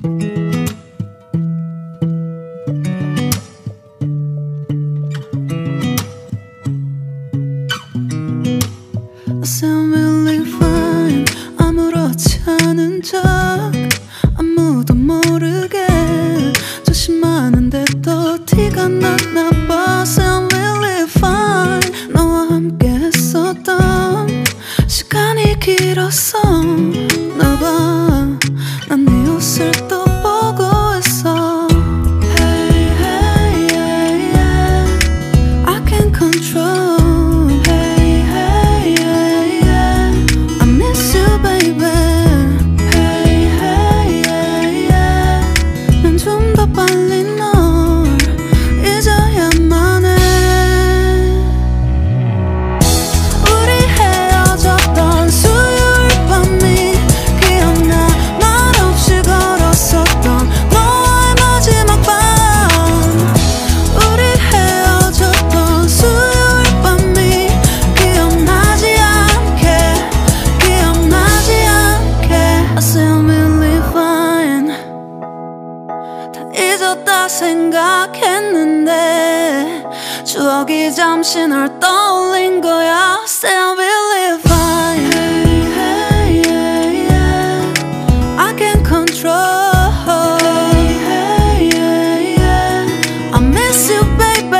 sound really fine. 아무렇지 않은 척 아무도 모르게 조심하는데 또 티가 났나 봐. Sound really fine. 너와 함께 했었던 시간이 길었어 나 봐. 난 네 옷을 또 보고 있어. Hey, hey, yeah, yeah. I can't control. 잊었다 생각했는데 추억이 잠시 널 떠올린 거야. Sound really fine. Hey, hey, yeah, yeah. I can't control. Hey, hey, yeah, yeah. I miss you, baby.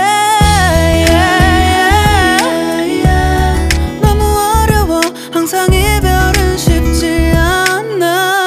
Yeah, yeah, yeah. 너무 어려워. 항상 이별은 쉽지 않아.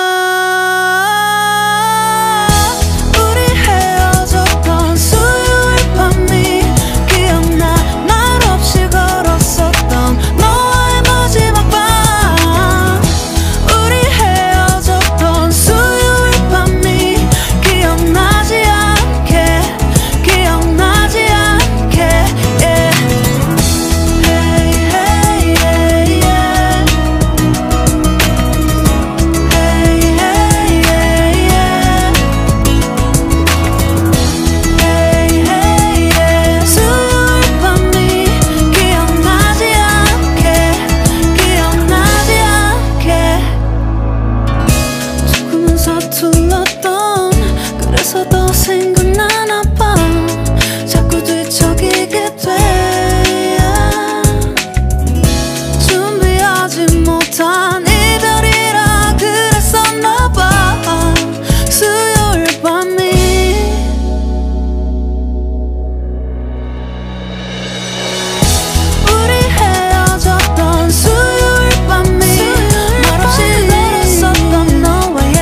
서툴렀던 그래서 더 생각나나 봐. 자꾸 뒤척이게 돼. 준비하지 못한 이별이라 그랬었나 봐. 수요일 밤이 우리 헤어졌던 수요일 밤이 말없이 걸었었던 너와의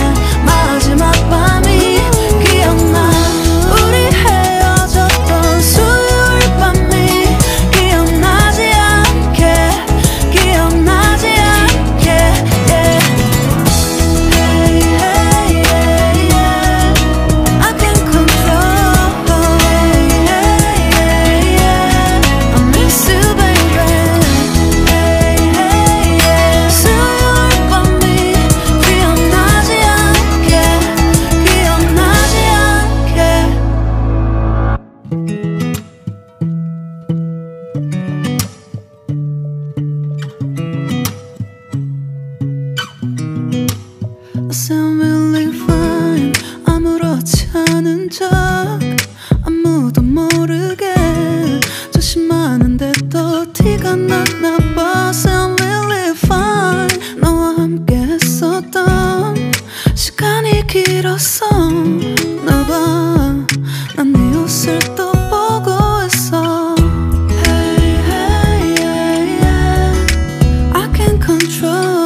sound really fine. 아무렇지 않은 척 아무도 모르게 조심하는데 또 티가 났나 봐. Sound really fine. 너와 함께 했었던 시간이 길었어 나 봐. 난 네 옷을 또 보고 있어. Hey, hey, yeah, yeah. I can't control.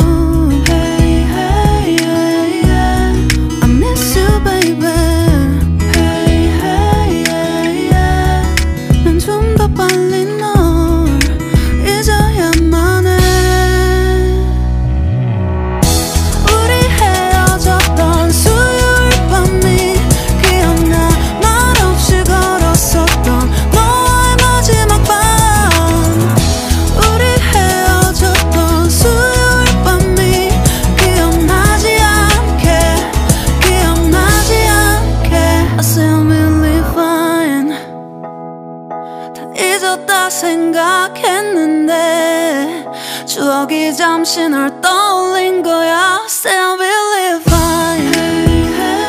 잊었다 생각했는데 추억이 잠시 널 떠올린 거야. Sound really fine. Hey, hey.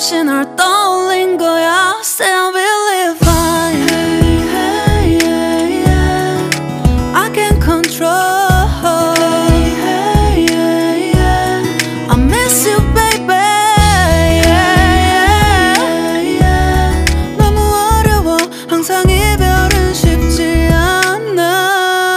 잠시 널 떠올린 거야. Say I believe fine. Hey, hey, yeah, yeah. I can't control. Hey, hey, yeah, yeah. I miss you, baby. Yeah, yeah, yeah. 너무 어려워. 항상 이별은 쉽지 않아.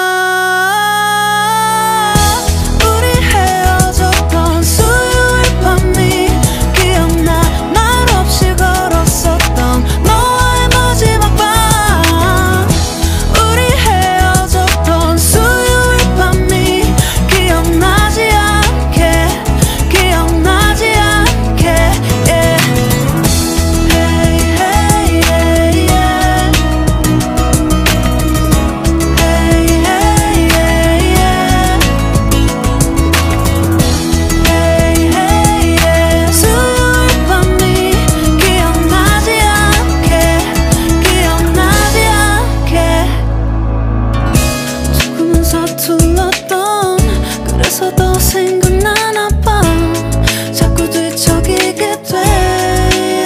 그래서 더 생각나나 봐. 자꾸 뒤척이게 돼.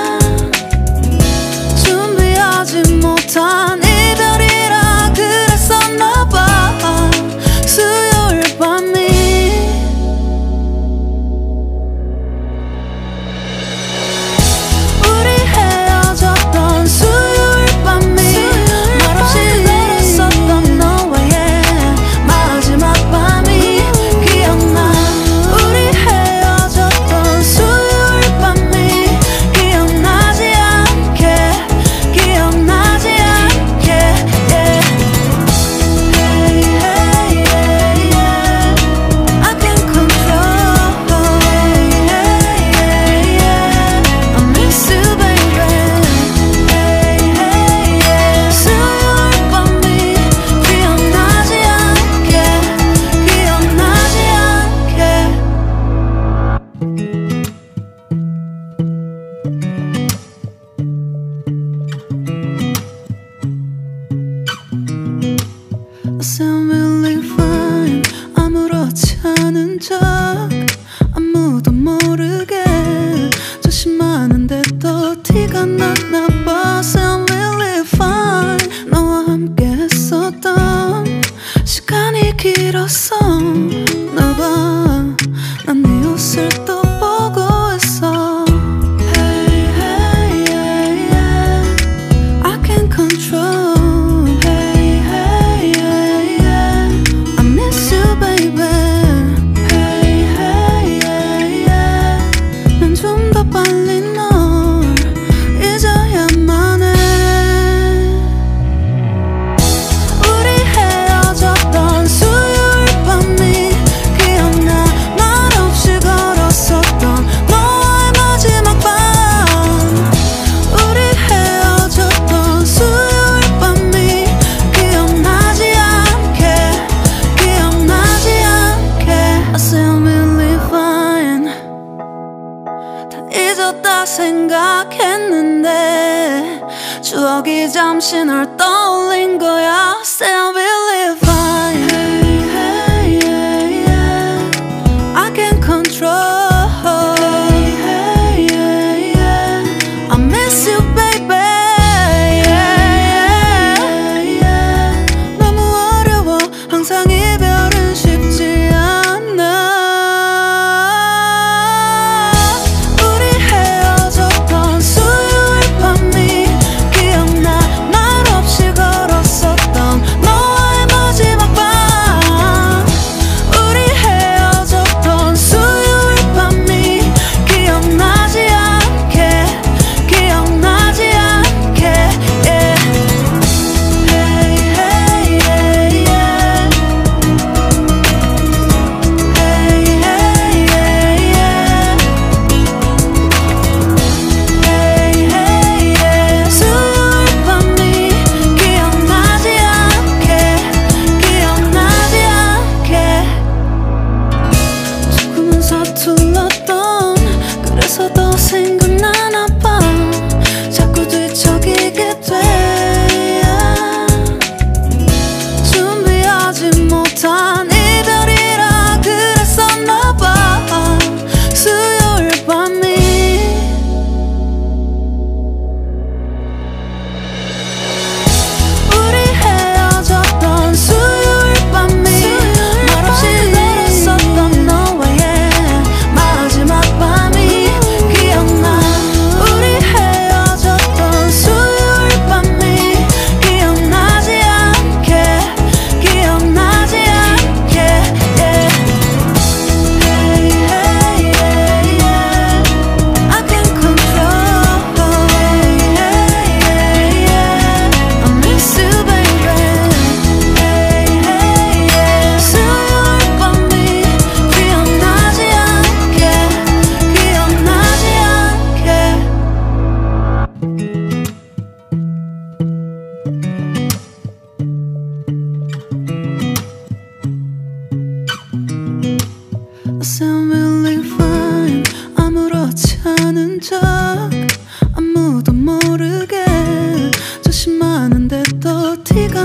준비하지 못한 이별이라 그랬었나 봐. 수요일 밤이 우리 헤어졌던 수요일 밤이 말없이 걸었었던 너와의 마지막 밤이 기억나. 우리 헤어졌던 수요일 밤이 기억나지 않게, 기억나지 않게. Yeah. Hey, hey, yeah, yeah. I can't control. Hey, hey, yeah, yeah. I miss you, baby. Hey, hey, yeah. 수요일 밤이 기억나지 않게, 기억나지 않게. I sound really fine. 아무렇지 않은 척 아무도 모르게 조심하는데 또 티가 났나 봐. Sound really fine. 너와 함께 했었던 시간이 길었어. 나 봐, 난 네 옷을 또 보고 있어. Hey, hey, yeah, yeah. I can't control. Hey, hey, yeah, yeah. I miss you, baby. Hey, hey, yeah, yeah. 난 좀 더 빨리 널 잊어야만 해. 우리 헤어졌던 수요일 밤이 기억나. 말없이 걸었었던 너와의 마지막 밤. 우리 헤어졌던 수요일 밤이 기억나지 않게, 기억나지 않게. I sound really fine. 다 잊었다 생각했는데 추억이 잠시 널 떠올린 거야. Say I believe fine. Hey, hey, yeah, yeah. I can't control. Hey, hey, yeah, yeah. I miss you, baby. Yeah, yeah, yeah. 너무 어려워. 항상 이별은 쉽지 않아. 우리 헤어졌던 수요일 밤이 기억나. 말없이 걸었었던 너와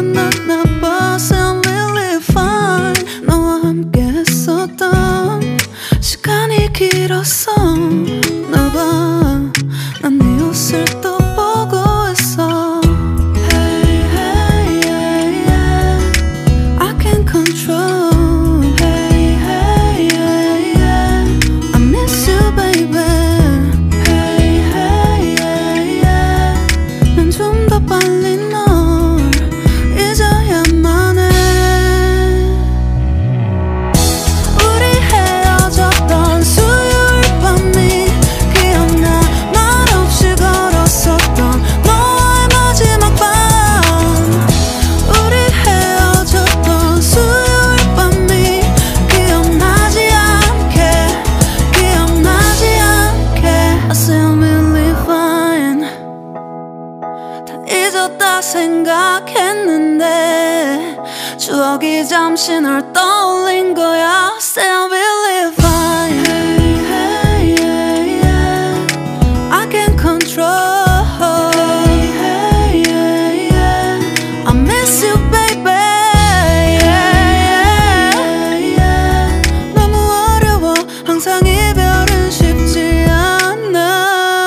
났나 봐. Say I'm really fine. 너와 함께 했었던 시간이 길었어. 나 봐, 난 네 옷을 또 보고 있어. Hey, hey, yeah, yeah. I can't control. Hey, hey, yeah, yeah. I miss you, baby. Hey, hey, yeah, yeah. 난 좀 더 빨리 널 잊어야만 해. 우리 헤어졌던 수요일 밤이 기억나. 말없이 걸었었던 너와의 마지막 밤. 우리 헤어졌던 수요일 밤이 기억나지 않게, 기억나지 않게. I say I'm really fine. 다 잊었다 생각했는데 추억이 잠시 널 떠올린 거야. Say I'm really fine. Hey, hey, yeah, yeah. I can't control. Hey, hey, yeah, yeah. I miss you, baby. Yeah, yeah, yeah. 너무 어려워. 항상 이별은 쉽지 않아.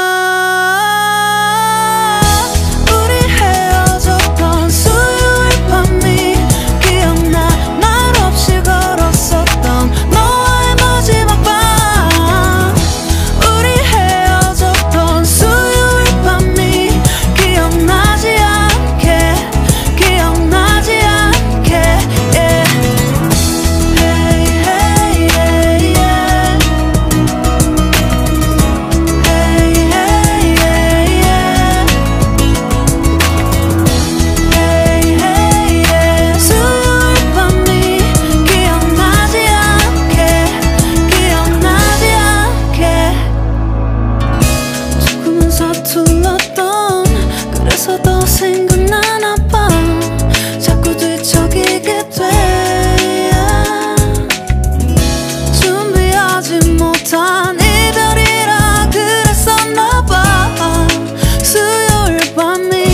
우리 헤어졌던 수요일 밤이 기억나. 말없이 걸었었던 너와의 마지막 밤. 우리 헤어졌던 수요일 밤이 기억나지 않게, 기억나지 않게. Yeah. Hey, hey, yeah, yeah. Hey, hey, yeah, yeah. Hey, hey, yeah. 수요일 밤이 기억나지 않게, 기억나지 않게. 조금은 서툴렀던 그래서 더 생각나나 봐. 자꾸 뒤척이게 돼. 준비하지 못한 이별이라 그랬었나 봐. 수요일 밤이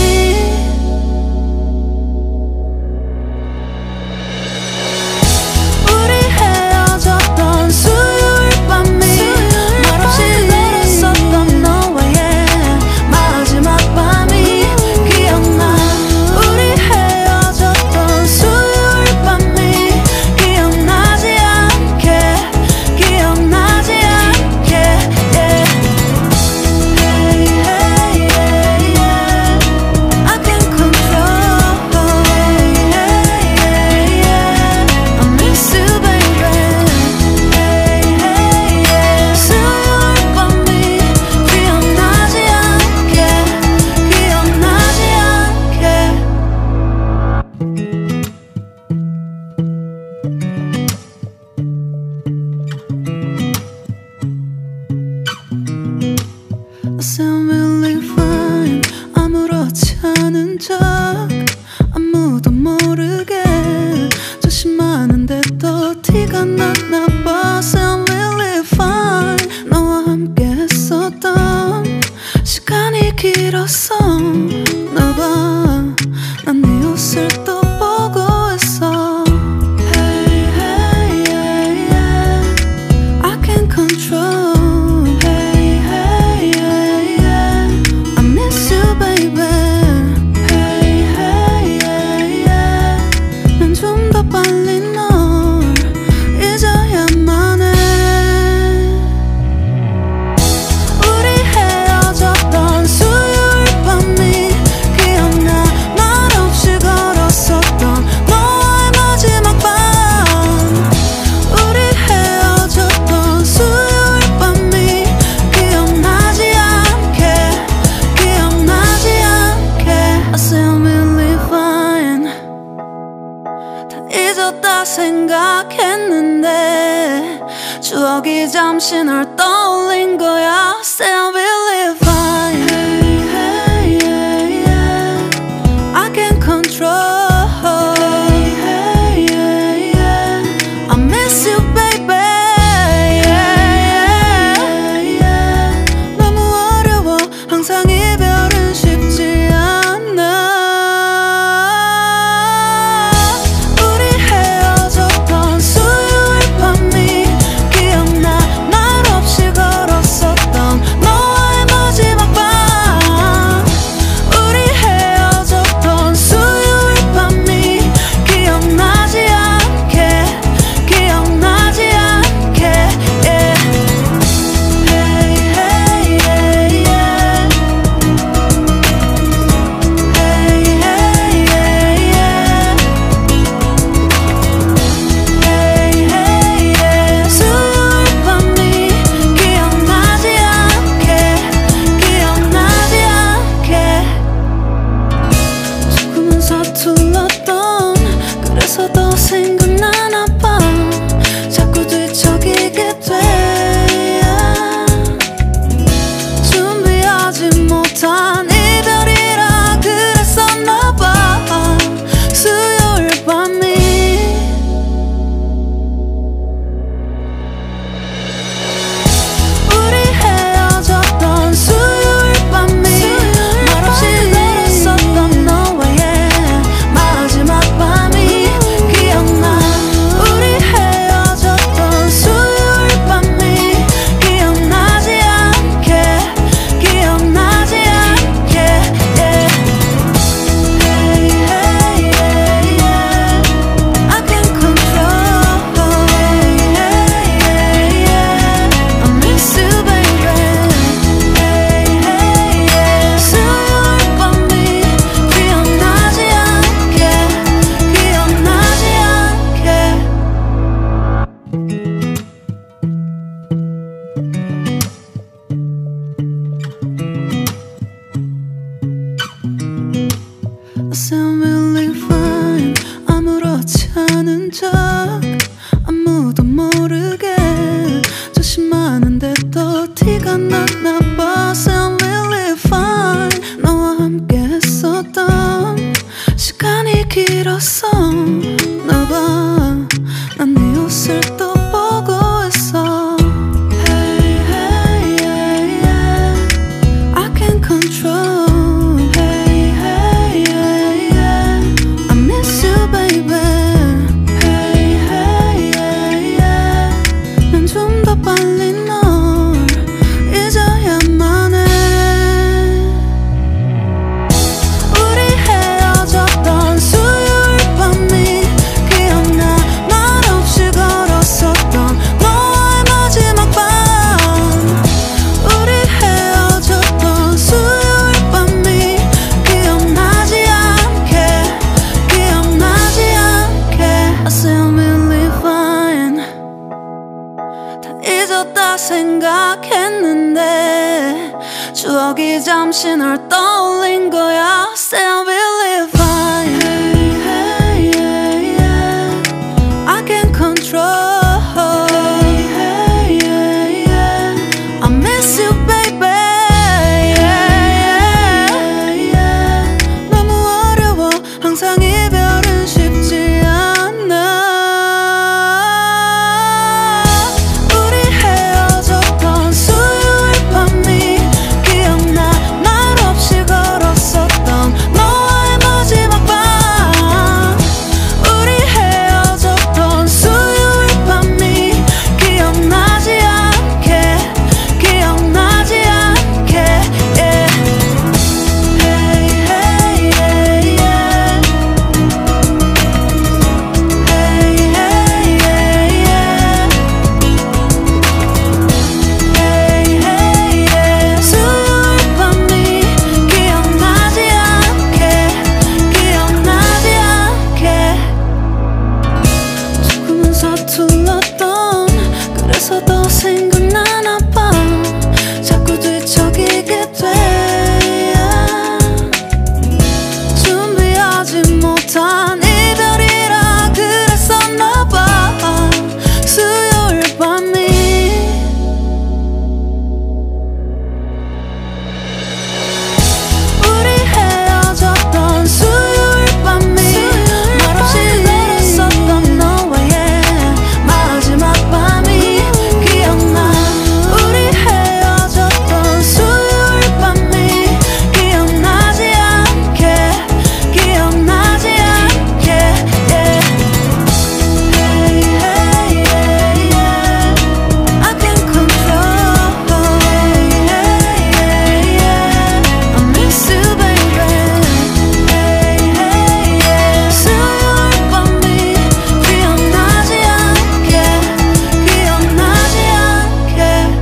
우리 헤어졌던 수요일 밤이 말없이 걸었었던 너와의 마지막 밤이 기억나. 우리 헤어졌던 수요일 밤이 기억나지 않게, 기억나지 않게. Yeah. Hey, hey, yeah, yeah. I can't control. Hey, hey, yeah, yeah. I miss you, baby. Hey, hey, yeah. 수요일 밤이 기억나지 않게, 기억나지 않게. I say I'm really fine. 아무렇지 않은 척 아무도 모르게 조심하는데 또 티가 났나 봐. Say I'm really fine. 너와 함께 했었던 시간이 길었어. 나 봐, 난 네 옷을 또 보고 있어. Hey, hey, yeah, yeah. I can't control. Hey, hey, yeah, yeah. I miss you, baby. Hey, hey, yeah, yeah. 난 좀 더 빨리 널 잊어야만 해. 우리 헤어졌던 수요일 밤이 기억나. 말없이 걸었었던 너와의 마지막 밤. 우리 헤어졌던 수요일 밤이 기억나지 않게, 기억나지 않게. I say I'm really fine. 다 잊었다 생각했는데 추억이 잠시 널 떠올린 거야. Say I'm really fine. Hey, hey, yeah, yeah. I can't control. Hey, hey, yeah, yeah. I miss you, baby. Yeah, yeah, yeah. 너무 어려워. 항상 이별은 쉽지 않아. 잠시 널 떠올린 거야. Say I will live fine. Hey, hey, yeah, yeah. I can't control. Hey, hey, yeah, yeah. I miss you, baby. Yeah, yeah, yeah. 너무 어려워. 항상 이별은 쉽지 않아. 서툴렀던 그래서 더 생각나나 봐. 자꾸 뒤척이게 돼. 준비하지 못한 이별이라 그랬었나 봐. 수요일 밤이 우리 헤어졌던 수요일 밤이 말없이 걸었었던 너와의 마지막 밤이 기억나. 우리 헤어졌던 수요일 밤이 기억나지 않게 기억나지 않게 yeah. Hey, hey, yeah, yeah. I can't control. Hey, hey, yeah, yeah. I miss you, baby. Hey, hey, yeah. 수요일 밤이 기억나지 않게 기억나지 않게.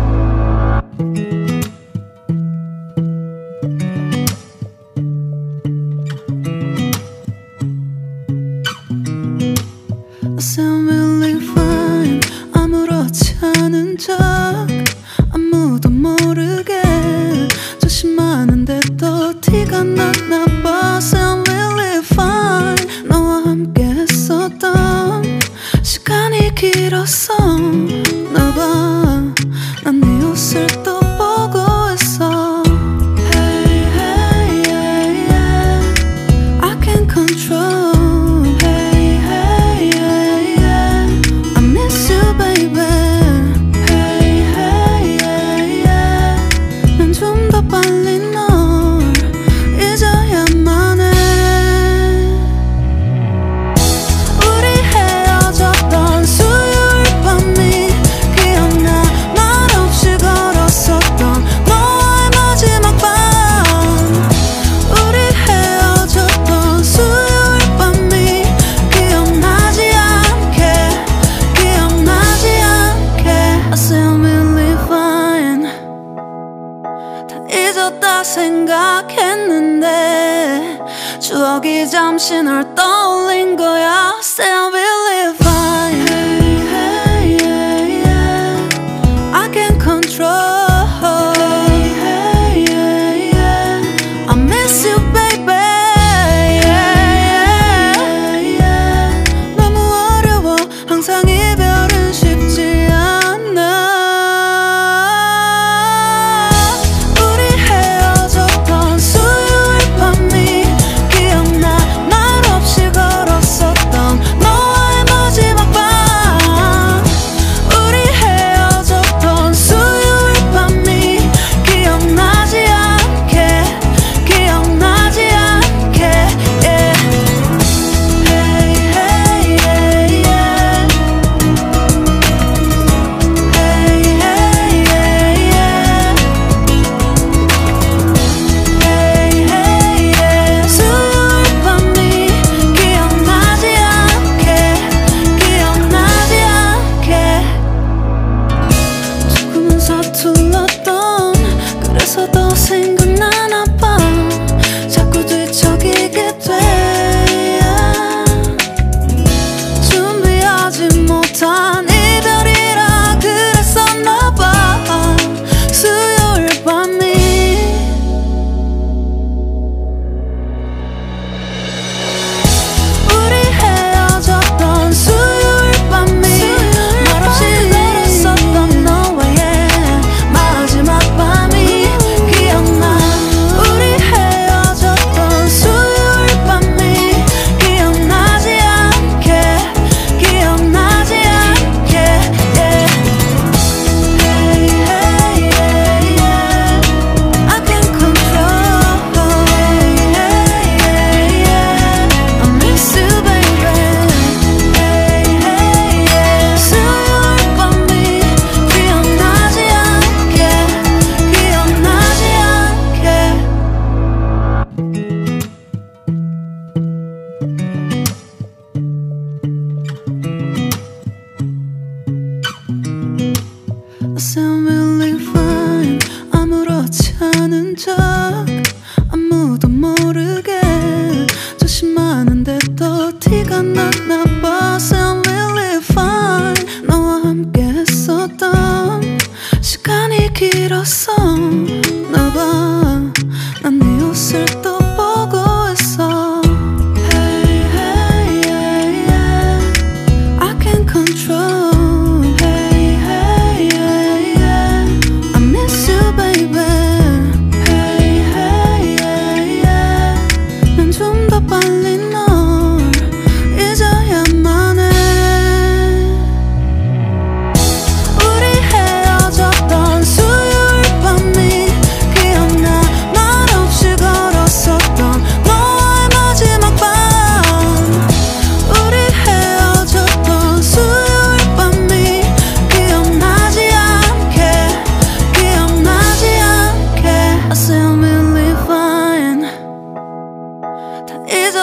I sound really fine. 아무렇지 않은 척 아무도 모르게 조심하는데 또 티가 났나 봐. Sound really fine. 너와 함께 했었던 시간이 길었어 나 봐. 난 네 옷을 또 보고 있어. Hey, hey, yeah, yeah. I can't control. Hey, hey, yeah, yeah. I miss you, baby. Hey, hey, yeah, yeah. 난 좀 더 빨리 널 잊어야만 해. 우리 헤어졌던 수요일 밤이 기억나. 말없이 걸었었던 너와의 마지막 밤. 우리 헤어졌던 수요일 밤이 기억나지 않게 기억나지 않게. I sound really fine. 다 잊었다 생각했는데 추억이 잠시 널 떠올린 거야. Say I will live fine. Hey, hey, yeah, yeah. I can't control. Hey, hey, yeah, yeah. I miss you, baby. Yeah, yeah, yeah. 너무 어려워. 항상 이별은 쉽지 않아. 우리 헤어졌던 수요일 밤이 기억나. 말없이 걸었었던 너와의 마지막 밤. 우리 헤어졌던 수요일 밤이 기억나지 않게 기억나지 않게 yeah. Hey, hey, yeah, yeah. Hey, hey, yeah, yeah. Hey, hey, yeah. 수요일 밤이 기억나지 않게 기억나지 않게. 조금은 서툴렀던 그래서 더 생각나나 봐. 자꾸 뒤척이게 돼. 준비하지 못한 이별이라 그랬었나 봐. 수요일 밤이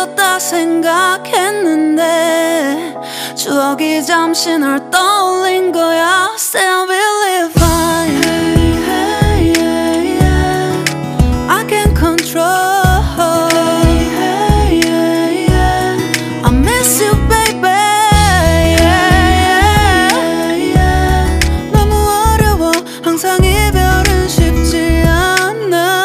잊었다 생각했는데 추억이 잠시 널 떠올린 거야. Say I will live fine. Hey, hey, yeah, yeah. I can't control. Hey, hey, yeah, yeah. I miss you, baby. Yeah, yeah, yeah. 너무 어려워. 항상 이별은 쉽지 않아.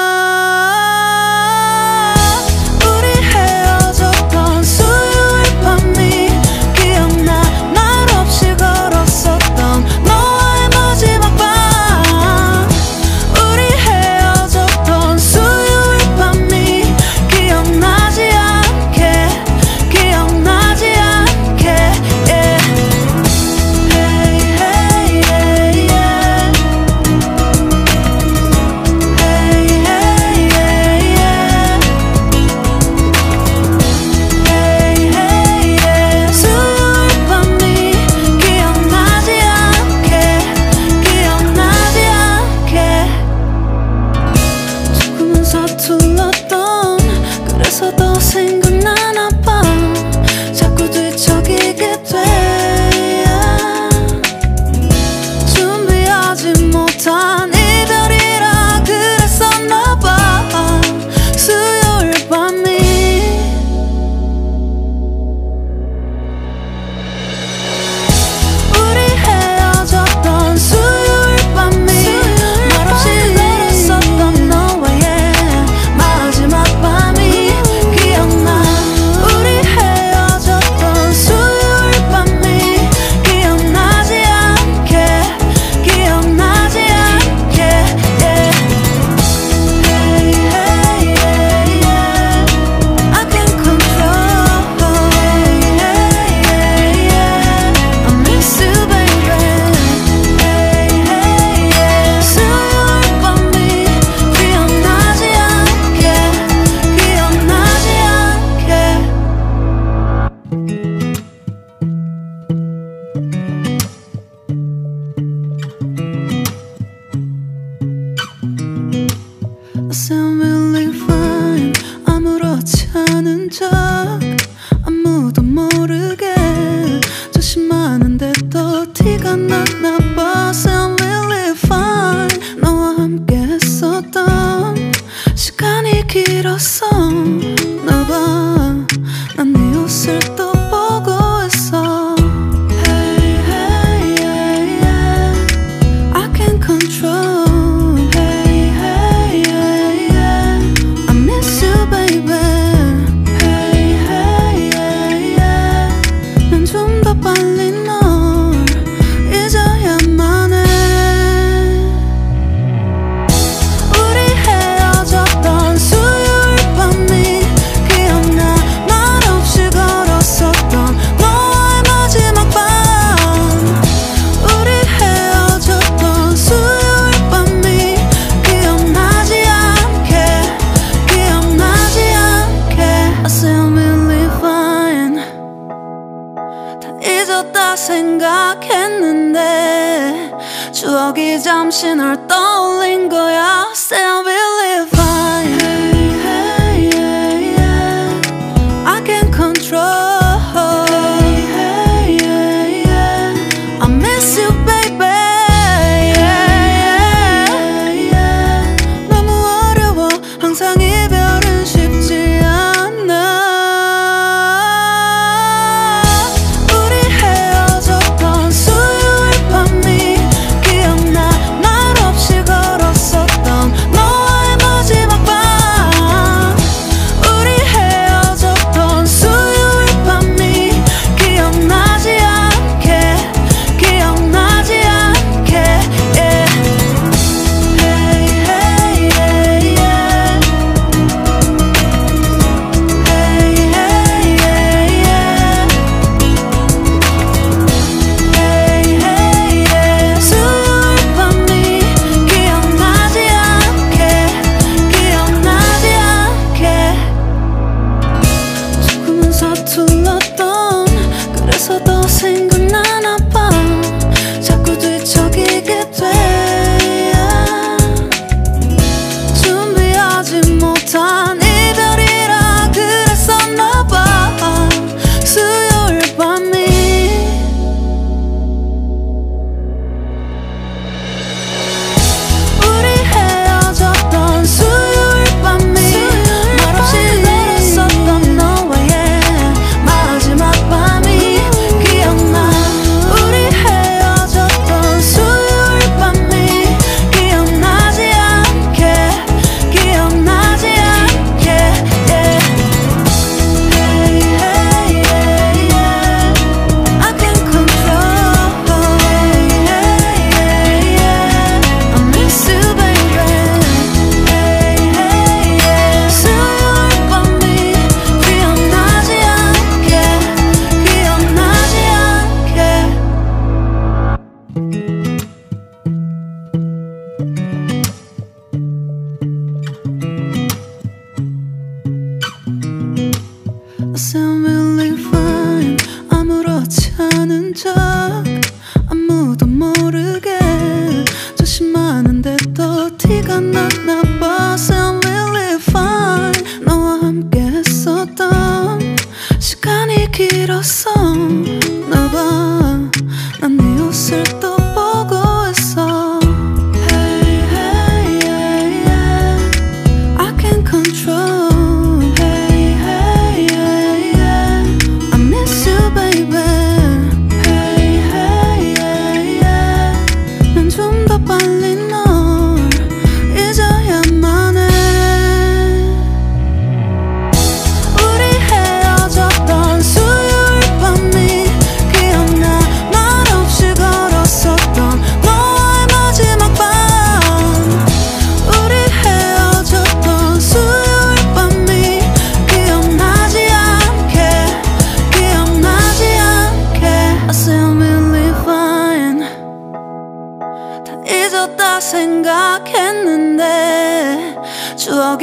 서툴렀던 그래서 더 생각나나 봐. 자꾸 뒤척이게 돼. 준비하지 못한 이별이라 그랬었나 봐. 수요일 밤이 우리 헤어졌던 수요일 밤이 말없이 걸었었던 너와의 마지막 밤이 기억나. 우리 헤어졌던 수요일 밤이 기억나지 않게 기억나지 않게 yeah. Hey, hey, yeah, yeah. I can't control. Hey, hey, yeah, yeah. I miss you, baby. Hey, hey, yeah. 수요일 밤이 기억나지 않게 기억나지 않게. I sound really fine. 아무렇지 않은 척 아무도 모르게 조심하는데 또 티가 났나 봐. Sound really fine. 너와 함께 했었던 시간이 길었어. 너 봐, 난 네 옷을 또 보고 있어. Hey, hey, yeah, yeah. I can't control. Hey, hey, yeah, yeah. I miss you, baby. Hey, hey, yeah, yeah. 난 좀 더 빨리 널 잊어야만 해. 우리 헤어졌던 수요일 밤이 기억나. 말없이 걸었었던 너와의 마지막 밤. 우리 헤어졌던 수요일 밤이 기억나지 않게 기억나지 않게. I say I'm really fine. 다 잊었다 생각했는데 추억이 잠시 널 떠올린 거야. Say I will live fine. Hey, hey, yeah, yeah. I can't control. Hey, hey, yeah, yeah. I miss you, baby. Yeah, yeah, yeah. 너무 어려워. 항상 이별은 쉽지 않아. 우리 헤어졌던 수요일 밤이 기억나. 말없이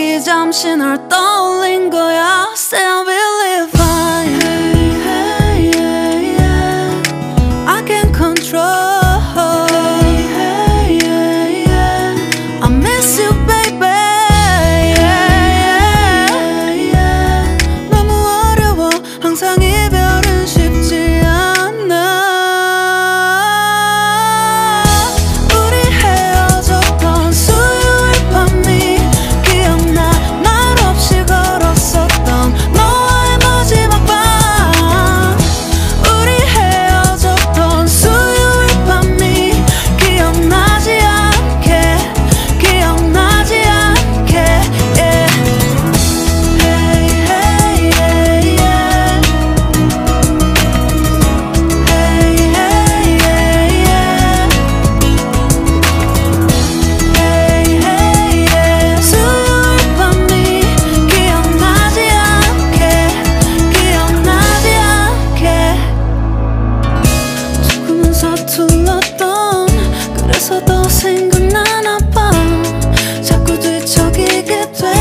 추억이 잠시 널 떠올린 거야. Say I believe fine. Hey, hey, yeah. I can't control. Hey, hey, yeah. I miss you, baby. Yeah, yeah, yeah. 너무 어려워. 항상 이별은 쉽지 않아. 그래서 더 생각나나 봐. 자꾸 뒤척이게 돼.